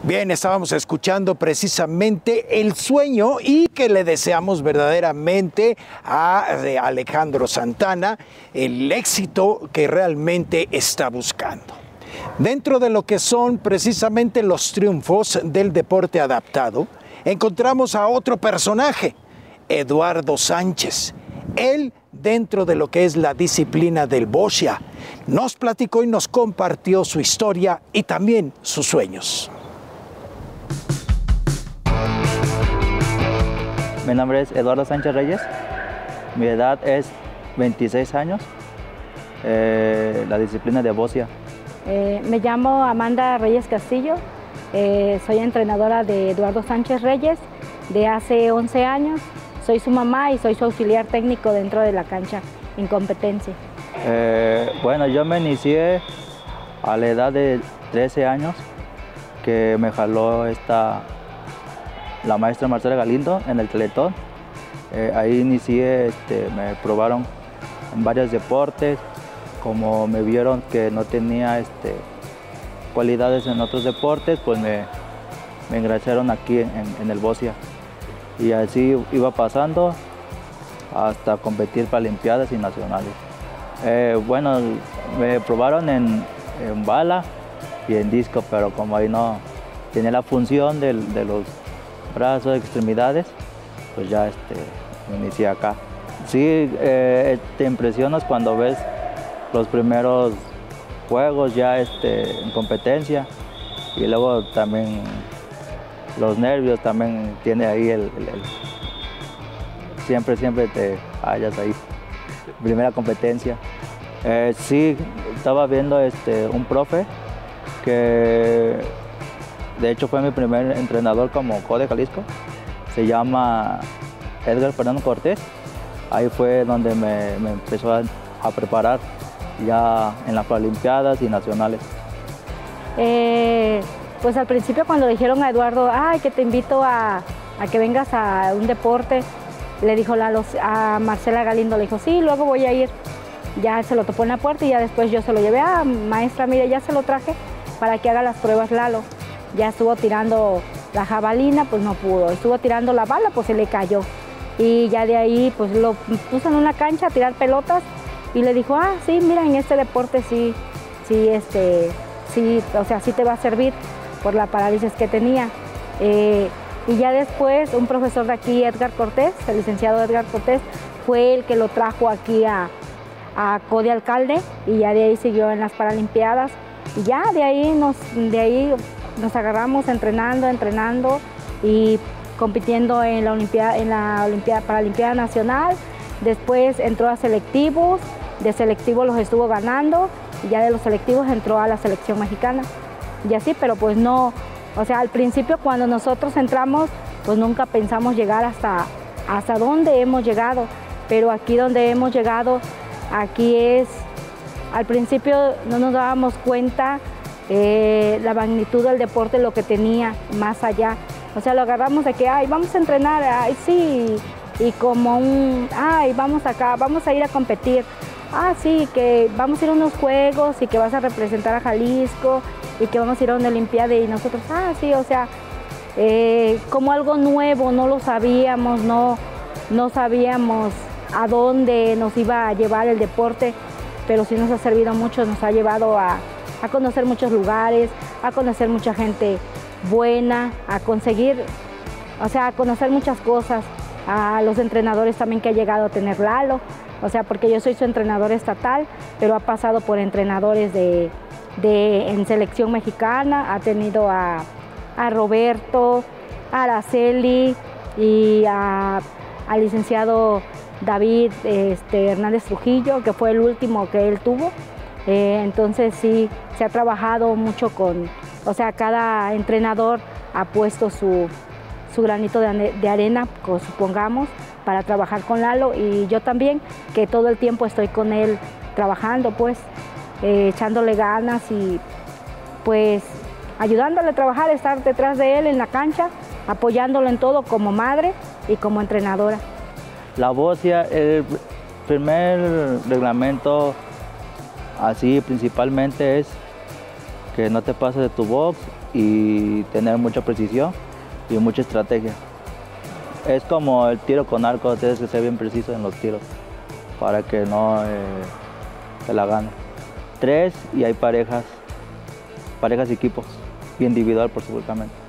Bien, estábamos escuchando precisamente el sueño y que le deseamos verdaderamente a Alejandro Santana el éxito que realmente está buscando. Dentro de lo que son precisamente los triunfos del deporte adaptado, encontramos a otro personaje, Eduardo Sánchez. Él, dentro de lo que es la disciplina del boxeo, nos platicó y nos compartió su historia y también sus sueños. Mi nombre es Eduardo Sánchez Reyes, mi edad es 26 años, la disciplina de boxeo. Me llamo Amanda Reyes Castillo, soy entrenadora de Eduardo Sánchez Reyes de hace 11 años, soy su mamá y soy su auxiliar técnico dentro de la cancha en competencia. Bueno, yo me inicié a la edad de 13 años, que me jaló la maestra Marcela Galindo en el Teletón. Ahí inicié, me probaron en varios deportes, como me vieron que no tenía cualidades en otros deportes, pues me engrasaron aquí en el boxeo. Y así iba pasando hasta competir para Olimpiadas y nacionales. Bueno, me probaron en bala y en disco, pero como ahí no tenía la función de los brazos, extremidades, pues ya me inicié acá. Sí, te impresionas cuando ves los primeros juegos ya en competencia, y luego también los nervios también tiene ahí siempre te hallas ahí, primera competencia. Sí, estaba viendo un profe que de hecho fue mi primer entrenador como CODE Jalisco, se llama Edgar Fernando Cortés. Ahí fue donde me empezó a preparar ya en las Olimpiadas y nacionales. Pues al principio cuando dijeron a Eduardo, ay, que te invito a que vengas a un deporte, le dijo a Marcela Galindo, le dijo, sí, luego voy a ir. Ya se lo topó en la puerta y ya después yo se lo llevé, maestra, mire, ya se lo traje para que haga las pruebas Lalo. Ya estuvo tirando la jabalina, pues no pudo. Estuvo tirando la bala, pues se le cayó. Y ya de ahí, pues lo puso en una cancha a tirar pelotas y le dijo, sí, mira, en este deporte sí, o sea, sí te va a servir por la parálisis que tenía. Y ya después, un profesor de aquí, Edgar Cortés, el licenciado Edgar Cortés, fue el que lo trajo aquí a CODE Alcalde, y ya de ahí siguió en las Paralimpiadas. Y ya de ahí nos agarramos entrenando y compitiendo en la Paralimpiada Nacional. Después entró a selectivos, de selectivos los estuvo ganando, y ya de los selectivos entró a la selección mexicana. Y así, pero pues no, o sea, al principio cuando nosotros entramos, pues nunca pensamos llegar hasta dónde hemos llegado, pero aquí donde hemos llegado, aquí es, al principio no nos dábamos cuenta la magnitud del deporte, lo que tenía más allá. O sea, lo agarramos de que, ay, vamos a entrenar, ay, sí, y como ay, vamos acá, vamos a ir a competir. Sí, que vamos a ir a unos juegos y que vas a representar a Jalisco y que vamos a ir a una Olimpiada, y nosotros, sí, o sea, como algo nuevo, no lo sabíamos, no sabíamos a dónde nos iba a llevar el deporte, pero sí nos ha servido mucho, nos ha llevado a conocer muchos lugares, a conocer mucha gente buena, a conseguir, o sea, a conocer muchas cosas, a los entrenadores también que ha llegado a tener Lalo, o sea, porque yo soy su entrenador estatal, pero ha pasado por entrenadores en selección mexicana, ha tenido a Roberto, a Araceli y al licenciado David Hernández Trujillo, que fue el último que él tuvo. Entonces sí, se ha trabajado mucho o sea, cada entrenador ha puesto su granito de arena, supongamos, para trabajar con Lalo, y yo también, que todo el tiempo estoy con él trabajando, pues, echándole ganas y pues ayudándole a trabajar, estar detrás de él en la cancha, apoyándolo en todo como madre y como entrenadora. La boxeo, el primer reglamento así principalmente es que no te pases de tu box y tener mucha precisión y mucha estrategia. Es como el tiro con arco, tienes que ser bien preciso en los tiros para que no te la gane. 3 y hay parejas y equipos y individual por supuesto.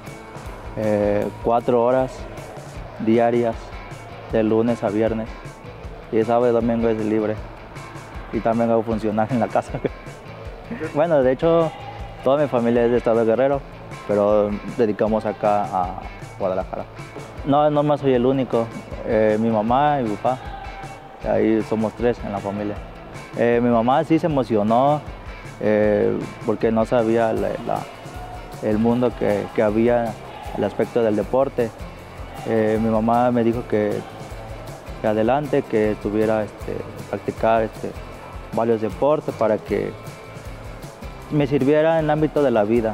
4 horas diarias de lunes a viernes y sábado y domingo es libre y también hago funcionar en la casa. Bueno, de hecho toda mi familia es de Estado de Guerrero, pero dedicamos acá a Guadalajara. No más soy el único, mi mamá y mi papá, ahí somos 3 en la familia. Mi mamá sí se emocionó porque no sabía el mundo que había, el aspecto del deporte. Mi mamá me dijo que adelante, que estuviera practicar varios deportes para que me sirviera en el ámbito de la vida.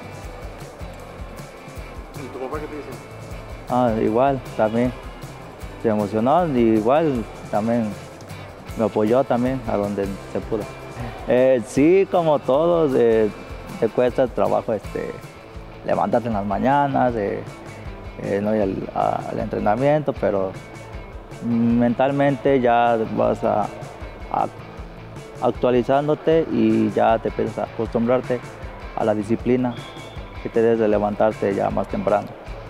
¿Y tu papá qué te dice? Igual, también se emocionó y igual también me apoyó también a donde se pudo. Sí, como todos, te cuesta el trabajo levantarte en las mañanas, no ir al entrenamiento, pero mentalmente ya vas actualizándote y ya te empiezas a acostumbrarte a la disciplina que te debes de levantarte ya más temprano.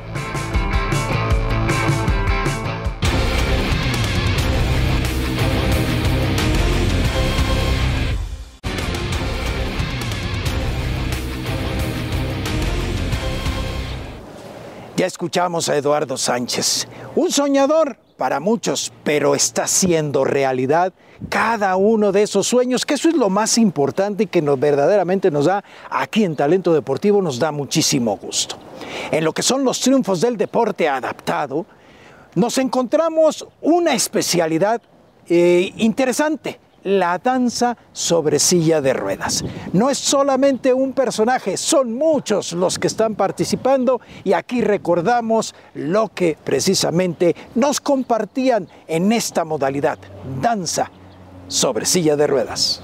Ya escuchamos a Eduardo Sánchez, un soñador para muchos, pero está haciendo realidad cada uno de esos sueños, que eso es lo más importante y que verdaderamente nos da, aquí en Talento Deportivo, nos da muchísimo gusto. En lo que son los triunfos del deporte adaptado, nos encontramos una especialidad interesante, la danza sobre silla de ruedas. No es solamente un personaje, son muchos los que están participando y aquí recordamos lo que precisamente nos compartían en esta modalidad, danza sobre silla de ruedas.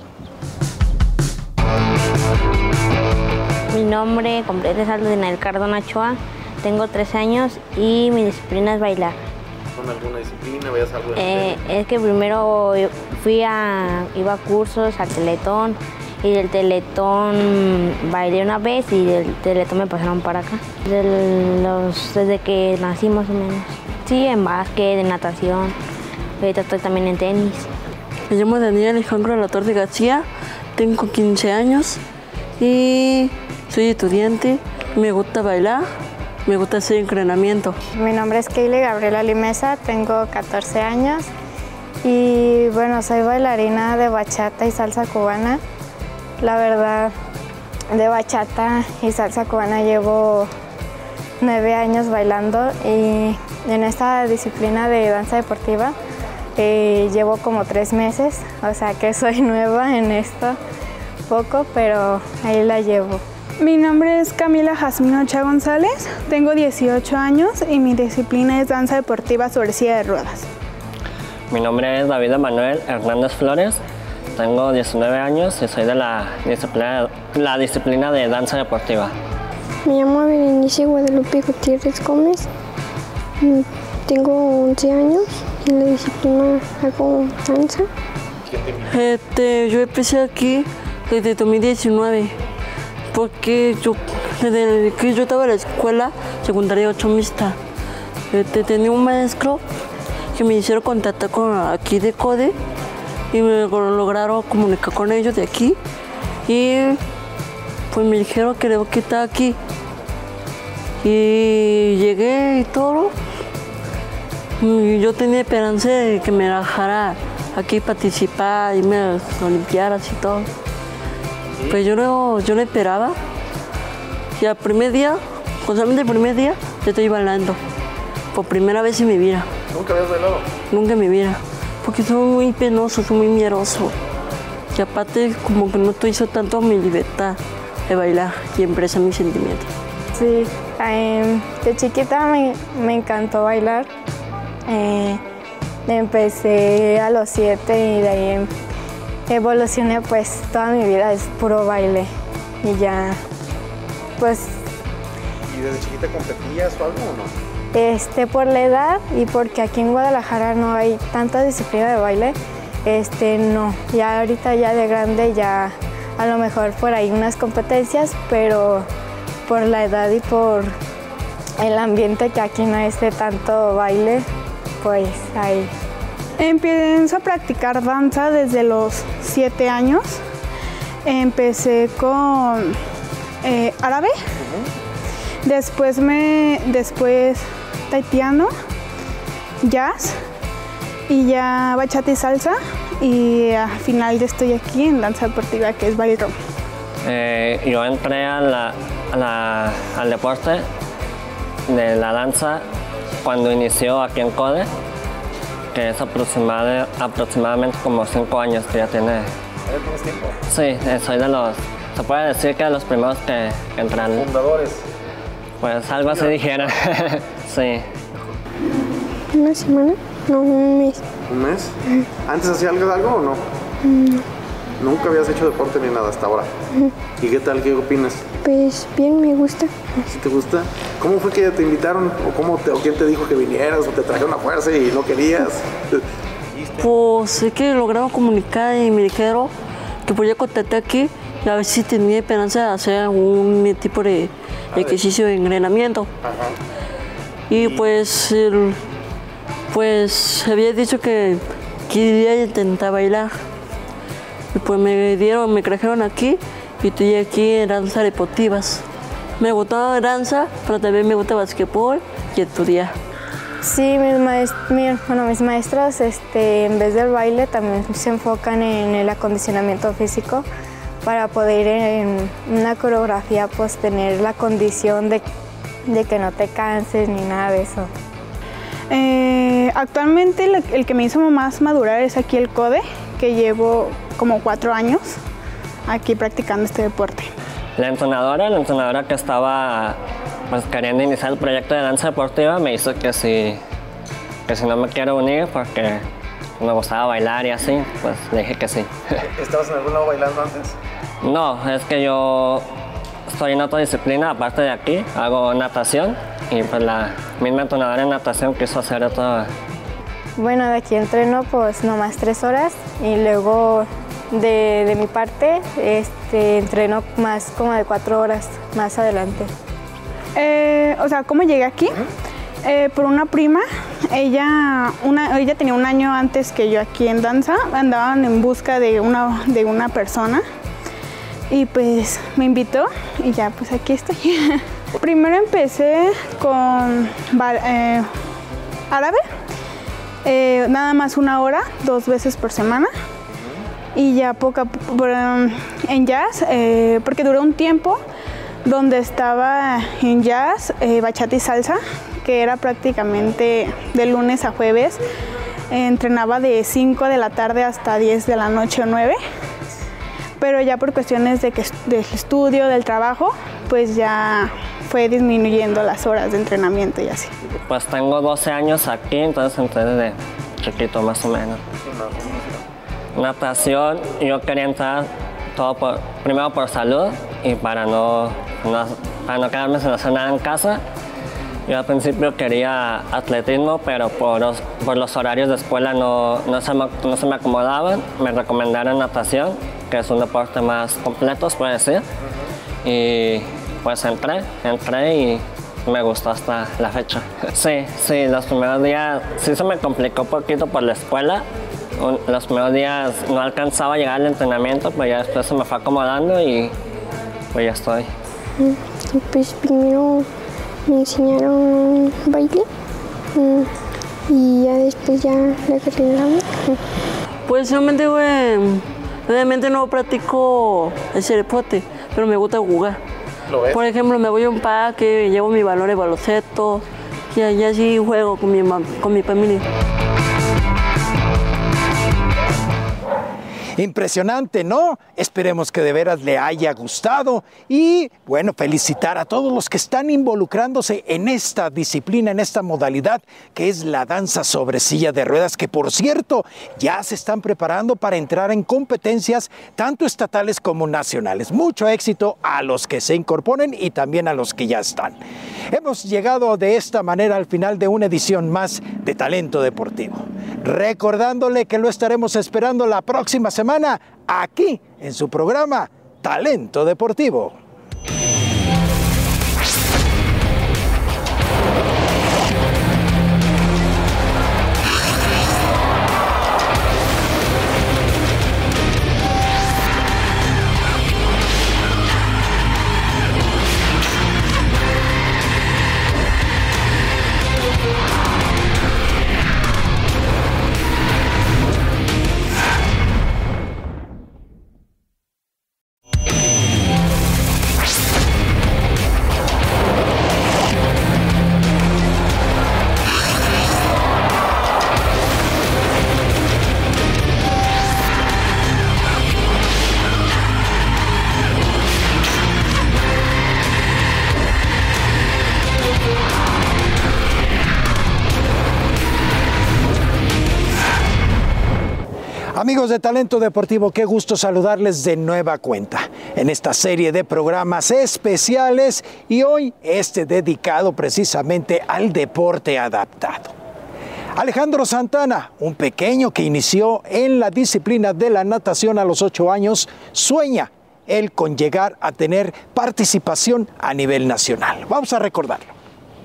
Mi nombre completo es Aldenel Cardona Ochoa, tengo 13 años y mi disciplina es bailar. ¿Con alguna disciplina? ¿Veías algo? Es que primero iba a cursos al Teletón y del Teletón bailé una vez y del Teletón me pasaron para acá. Desde que nací más o menos. Sí, en básquet, en natación, ahorita estoy también en tenis. Me llamo Daniel Alejandro Latorre García, tengo 15 años y soy estudiante, me gusta bailar. Me gusta hacer entrenamiento. Mi nombre es Keile Gabriela Limesa, tengo 14 años y bueno, soy bailarina de bachata y salsa cubana. La verdad, de bachata y salsa cubana llevo 9 años bailando y en esta disciplina de danza deportiva llevo como 3 meses, o sea que soy nueva en esto, poco, pero ahí la llevo. Mi nombre es Camila Jasmine Ochoa González, tengo 18 años y mi disciplina es danza deportiva sobre silla de ruedas. Mi nombre es David Emanuel Hernández Flores, tengo 19 años y soy de la disciplina de danza deportiva. Me llamo Berenice Guadalupe Gutiérrez Gómez, tengo 11 años y en la disciplina hago danza. Yo empecé aquí desde 2019. Porque desde que yo estaba en la escuela secundaria 8 mixta, tenía un maestro que me hicieron contactar con aquí de CODE y me lograron comunicar con ellos de aquí y pues me dijeron que debo estar aquí y llegué y todo y yo tenía esperanza de que me dejara aquí participar, irme a las olimpiadas y todo. Pues yo no esperaba. Y al primer día, solamente el primer día, yo estoy bailando. Por primera vez en mi vida. ¿Nunca habías bailado? Nunca en mi vida. Porque soy muy penoso, soy muy miedoso. Y aparte, como que no estoy tanto mi libertad de bailar y expresar mis sentimientos. Sí, de chiquita me encantó bailar. Empecé a los 7 y de ahí evolucioné, pues toda mi vida es puro baile. y ya, pues... ¿Y desde chiquita competías o algo o no? Por la edad y porque aquí en Guadalajara no hay tanta disciplina de baile, no. Ya ahorita ya de grande ya a lo mejor por ahí unas competencias, pero por la edad y por el ambiente que aquí no es de tanto baile, pues ahí. Empiezo a practicar danza desde los 7 años. Empecé con árabe, después tahitiano, jazz y ya bachata y salsa, y al final ya estoy aquí en danza deportiva, que es ballroom. Yo entré al deporte de la danza cuando inició aquí en CODE, que es aproximadamente como 5 años que ya tiene. ¿Tienes tiempo? Sí, soy de los, se puede decir que de los primeros que entraron. ¿Fundadores? Pues algo así dijera, sí. ¿Una semana? No, un mes. ¿Un mes? ¿Antes hacías algo o no? Nunca habías hecho deporte ni nada hasta ahora. ¿Y qué tal? ¿Qué opinas? Pues bien, me gusta. ¿Sí te gusta? ¿Cómo fue que te invitaron? ¿O quién te dijo que vinieras? ¿O te trajeron a fuerza y no querías? Pues sé que lograron comunicar y me dijeron que podía contactar aquí y a ver si tenía esperanza de hacer algún tipo de ejercicio de entrenamiento. Y pues había dicho que quería intentar bailar. Y pues me trajeron aquí y estoy aquí en danza deportivas. Me gustaba danza, pero también me gusta basquetbol y estudiar. Sí, mis maestros en vez del baile también se enfocan en el acondicionamiento físico para poder en una coreografía pues tener la condición de que no te canses ni nada de eso. Actualmente el que me hizo más madurar es aquí el CODE, que llevo como 4 años aquí practicando este deporte. La entrenadora que estaba pues queriendo iniciar el proyecto de danza deportiva me hizo que si no me quiero unir porque me gustaba bailar y así, pues le dije que sí. ¿Estabas en algún lado bailando antes? No, es que yo estoy en otra disciplina aparte de aquí, hago natación y pues la misma entrenadora en natación quiso hacer otra. Bueno, de aquí entreno pues nomás 3 horas y luego de mi parte entreno más como de 4 horas más adelante. O sea, ¿cómo llegué aquí? Por una prima, ella tenía 1 año antes que yo aquí en danza, andaban en busca de una persona y pues me invitó y ya pues aquí estoy. Primero empecé con árabe, nada más 1 hora, 2 veces por semana. Y ya en jazz, porque duró un tiempo donde estaba en jazz, bachata y salsa, que era prácticamente de lunes a jueves. Entrenaba de 5 de la tarde hasta 10 de la noche o 9. Pero ya por cuestiones del estudio, del trabajo, pues ya fue disminuyendo las horas de entrenamiento y así. Pues tengo 12 años aquí, entonces entrené de chiquito más o menos. Natación, yo quería entrar primero por salud y para no quedarme sin hacer nada en casa. Yo al principio quería atletismo, pero por los horarios de escuela no se me acomodaban. Me recomendaron natación, que es un deporte más completo, se puede decir. Y pues entré y me gustó hasta la fecha. Sí, los primeros días sí se me complicó un poquito por la escuela. Los primeros días no alcanzaba a llegar al entrenamiento, pero ya después se me fue acomodando y pues ya estoy. Pues primero me enseñaron baile y ya después ya le agarré la onda. Pues realmente, obviamente no practico ese deporte, pero me gusta jugar. ¿Lo ves? Por ejemplo, me voy a un parque, llevo mi balón de baloncesto y allá sí juego con mi familia. Impresionante, ¿no? Esperemos que de veras le haya gustado y, bueno, felicitar a todos los que están involucrándose en esta disciplina, en esta modalidad que es la danza sobre silla de ruedas, que por cierto ya se están preparando para entrar en competencias tanto estatales como nacionales. Mucho éxito a los que se incorporen y también a los que ya están. Hemos llegado de esta manera al final de una edición más de Talento Deportivo. Recordándole que lo estaremos esperando la próxima semana aquí en su programa Talento Deportivo. Amigos de Talento Deportivo, qué gusto saludarles de nueva cuenta en esta serie de programas especiales y hoy dedicado precisamente al deporte adaptado. Alejandro Santana, un pequeño que inició en la disciplina de la natación a los 8 años, sueña él con llegar a tener participación a nivel nacional. Vamos a recordarlo.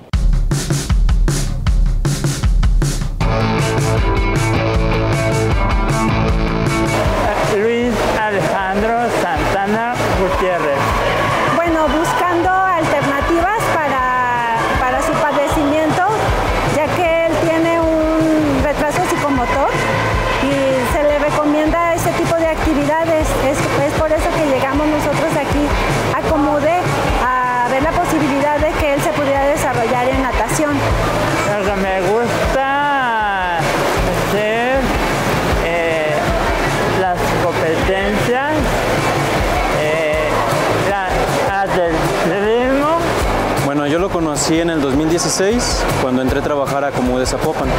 Luis Alejandro Santana Gutiérrez. Bueno, buscando alternativas para su padecimiento, ya que él tiene un retraso psicomotor y se le recomienda ese tipo de actividades. Es por eso que llegamos nosotros aquí a Comude a ver la posibilidad de que él se pudiera desarrollar en natación. Lo que me gusta hacer las competencias, atletismo. Bueno, yo lo conocí en el 2016 cuando entré a trabajar a Comude Zapopan.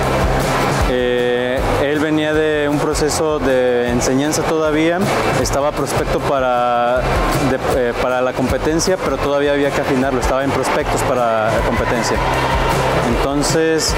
Él venía de un proceso de enseñanza todavía, estaba prospecto para la competencia, pero todavía había que afinarlo, estaba en prospectos para la competencia. Entonces,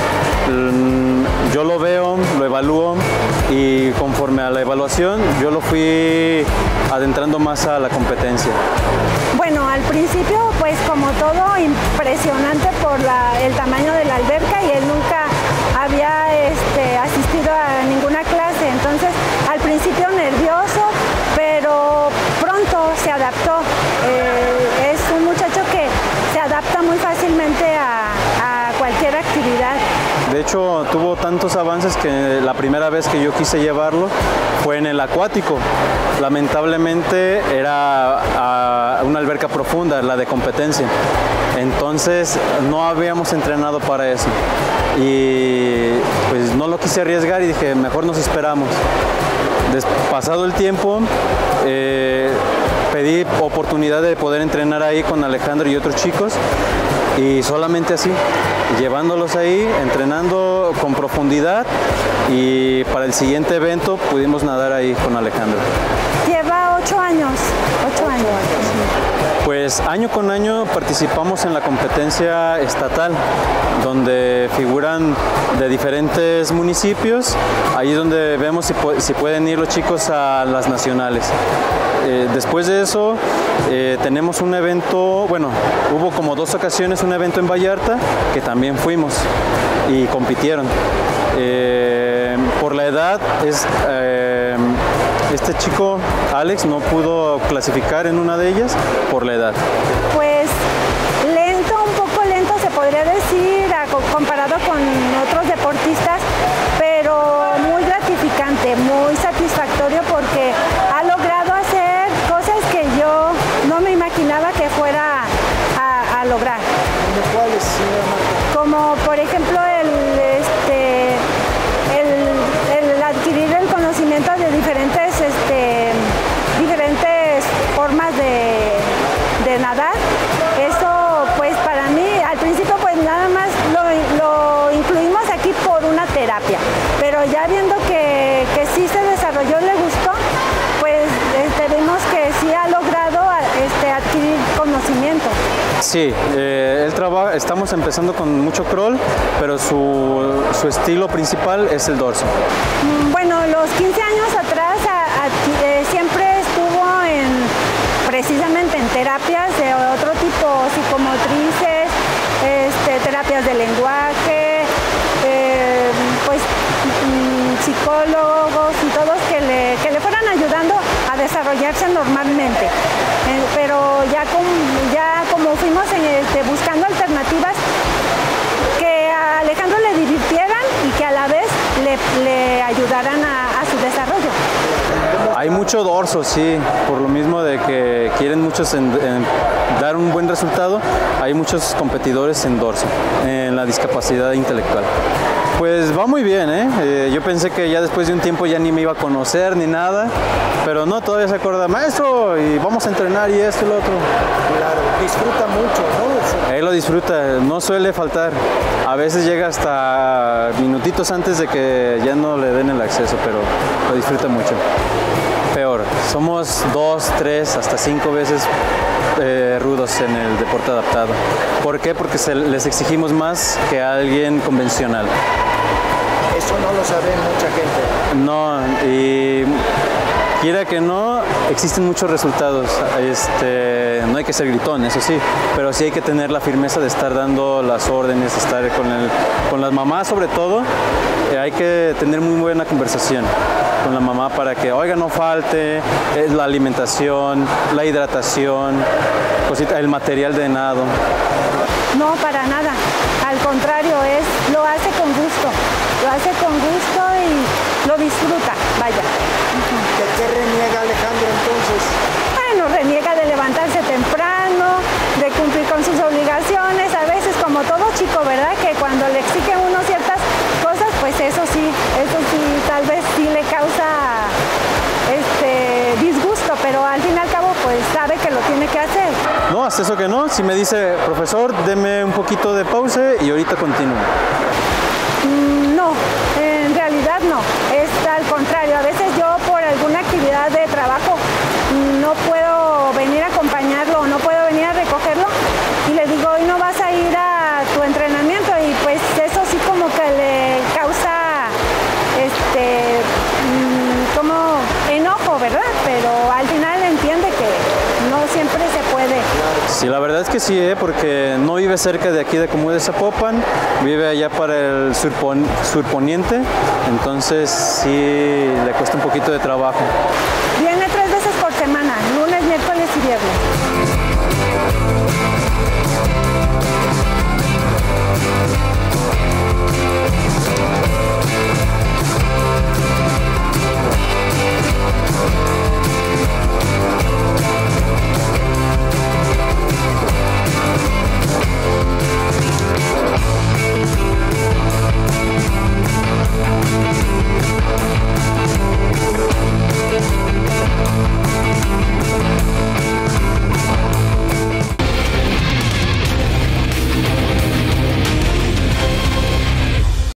yo lo veo, lo evalúo y conforme a la evaluación yo lo fui adentrando más a la competencia. Bueno, al principio pues como todo impresionante por el tamaño de la alberca y él nunca había asistido a ninguna clase, entonces al principio nervioso, pero pronto se adaptó. Es un muchacho que se adapta muy fácilmente a cualquier actividad. De hecho, tuvo tantos avances que la primera vez que yo quise llevarlo fue en el acuático. Lamentablemente era una alberca profunda, la de competencia. Entonces no habíamos entrenado para eso. Y pues no lo quise arriesgar y dije, mejor nos esperamos. Pasado el tiempo, pedí oportunidad de poder entrenar ahí con Alejandro y otros chicos. Y solamente así, llevándolos ahí, entrenando con profundidad y para el siguiente evento pudimos nadar ahí con Alejandro. Lleva 8 años. 8 años. Pues año con año participamos en la competencia estatal, donde figuran de diferentes municipios, ahí es donde vemos si pueden ir los chicos a las nacionales. Después de eso tenemos un evento, bueno, hubo como 2 ocasiones un evento en Vallarta que también fuimos y compitieron. Por la edad, este chico, Alex, no pudo clasificar en una de ellas por la edad. Pues lento, un poco lento se podría decir, comparado con otros deportistas, pero muy gratificante, muy satisfactorio porque ha logrado hacer cosas que yo no me imaginaba que fuera a lograr. ¿Cuáles, señora Marta? Como por ejemplo el adquirir el conocimiento de diferentes nadar. Eso pues para mí al principio pues nada más lo incluimos aquí por una terapia, pero ya viendo que sí se desarrolló, le gustó, pues vimos que sí ha logrado adquirir conocimiento. Sí, él trabaja, estamos empezando con mucho crawl, pero su estilo principal es el dorso. Bueno, los 15 años atrás siempre estuvo precisamente en terapias de otro tipo, psicomotrices, terapias de lenguaje, pues psicólogos y todos que le fueran ayudando a desarrollarse normalmente. Pero ya como fuimos buscando alternativas que a Alejandro le divirtieran y que a la vez le ayudaran a su desarrollo. Hay mucho dorso, sí, por lo mismo de que quieren muchos en dar un buen resultado, hay muchos competidores en dorso, en la discapacidad intelectual. Pues va muy bien, ¿eh? Yo pensé que ya después de un tiempo ya ni me iba a conocer ni nada, pero no, todavía se acuerda, maestro, y vamos a entrenar y esto y lo otro. Claro, disfruta mucho, ¿no? Él lo disfruta, no suele faltar. A veces llega hasta minutitos antes de que ya no le den el acceso, pero lo disfruta mucho. Peor, somos 2, 3, hasta 5 veces rudos en el deporte adaptado. ¿Por qué? Porque les exigimos más que a alguien convencional. Eso no lo sabe mucha gente. No, y quiera que no, existen muchos resultados. No hay que ser gritón, eso sí, pero sí hay que tener la firmeza de estar dando las órdenes, estar con las mamás sobre todo. Hay que tener muy buena conversación con la mamá para que, oiga, no falte, la alimentación, la hidratación, el material de nado. No, para nada. Al contrario, lo hace con gusto. Lo hace con gusto y lo disfruta, vaya. ¿De qué reniega Alejandro entonces? Bueno, reniega de levantarse temprano, de cumplir con sus obligaciones, a veces como todo chico, ¿verdad? Que cuando le exigen uno ciertas cosas, pues eso sí, tal vez sí le causa disgusto, pero al fin y al cabo pues sabe que lo tiene que hacer. No, hasta eso que no. Si me dice, profesor, deme un poquito de pausa y ahorita continúo. No, en realidad no, es al contrario. A veces yo por alguna actividad de trabajo no puedo venir a acompañarlo o no puedo venir a recogerlo y le digo, hoy no vas a ir a tu entrenamiento, y pues eso sí como que le causa como enojo, ¿verdad? Pero al final entiende que no siempre se puede. Sí, la verdad es que sí, porque no vive cerca de aquí de Común de Zapopan, vive allá para el surponiente, entonces sí le cuesta un poquito de trabajo.